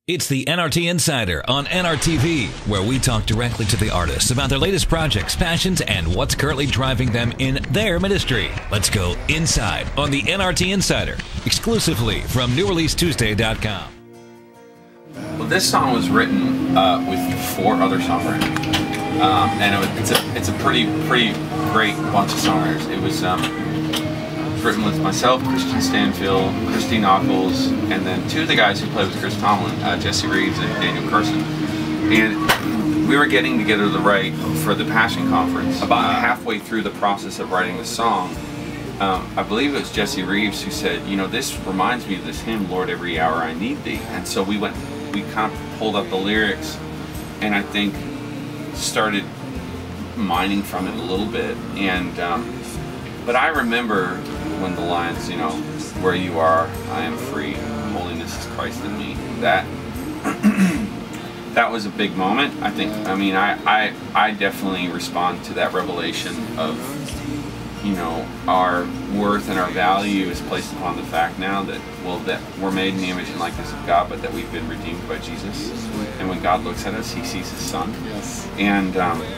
It's the NRT Insider on NRTV, where we talk directly to the artists about their latest projects, passions, and what's currently driving them in their ministry. Let's go inside on the NRT Insider, exclusively from NewReleaseTuesday.com. Well, this song was written with 4 other songwriters, and it's a pretty great bunch of songwriters. It was written with myself, Christian Stanfield, Christy Knuckles, and then 2 of the guys who played with Chris Tomlin, Jesse Reeves and Daniel Carson. And we were getting together to write for the Passion Conference. About halfway through the process of writing the song, I believe it was Jesse Reeves who said, you know, this reminds me of this hymn, Lord, every hour I need thee. And so we kind of pulled up the lyrics and I think started mining from it a little bit. And but I remember when the lines, you know, where you are, I am free, holiness is Christ in me. That was a big moment. I think, I mean, I definitely respond to that revelation of, you know, our worth and our value is placed upon the fact now that, well, that we're made in the image and likeness of God, but that we've been redeemed by Jesus. And when God looks at us, He sees His Son. Yes. And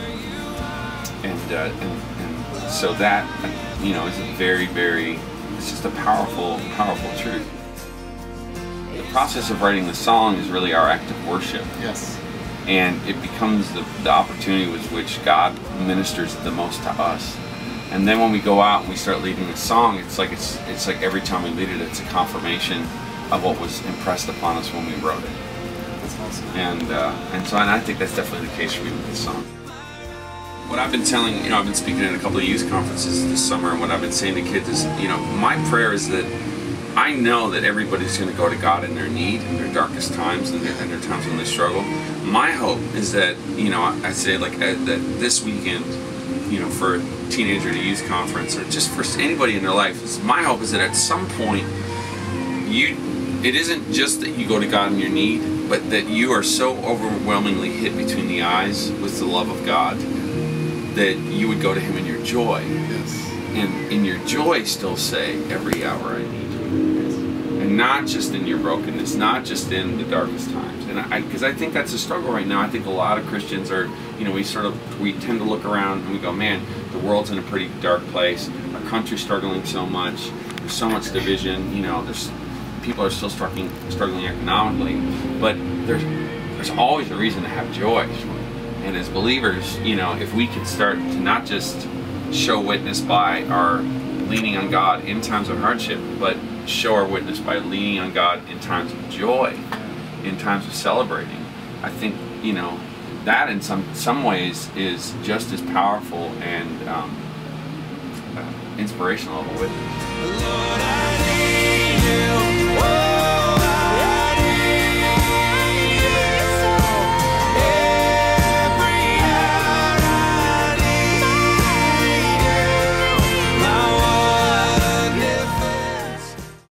so that, you know, is a very, it's just a powerful truth. The process of writing the song is really our act of worship. Yes. And it becomes the opportunity with which God ministers the most to us. And then when we go out and we start leading the song, it's like every time we lead it, it's a confirmation of what was impressed upon us when we wrote it. That's awesome. And I think that's definitely the case for me with this song. What I've been telling, you know, I've been speaking at a couple of youth conferences this summer, and what I've been saying to kids is, you know, my prayer is that I know that everybody's going to go to God in their need, in their darkest times, and their times when they struggle. My hope is that, you know, I say like that this weekend, you know, for a teenager at a youth conference, or just for anybody in their life, my hope is that at some point, it isn't just that you go to God in your need, but that you are so overwhelmingly hit between the eyes with the love of God that you would go to Him in your joy. Yes. And in your joy still say, every hour I need you. And not just in your brokenness, not just in the darkest times. And because I think that's a struggle right now. I think a lot of Christians are, you know, we tend to look around and we go, man, the world's in a pretty dark place. Our country's struggling so much. There's so much division. You know, people are still struggling economically. But there's always a reason to have joy. And as believers, you know, if we could start to not just show witness by our leaning on God in times of hardship, but show our witness by leaning on God in times of joy, in times of celebrating, I think, you know, that in some ways is just as powerful and inspirational of a witness. Lord, I need you.